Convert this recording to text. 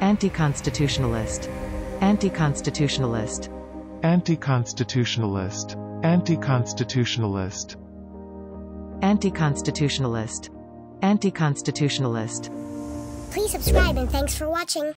anticonstitutionalist, anticonstitutionalist, anticonstitutionalist, anticonstitutionalist, anticonstitutionalist, anticonstitutionalist. Please subscribe and thanks for watching.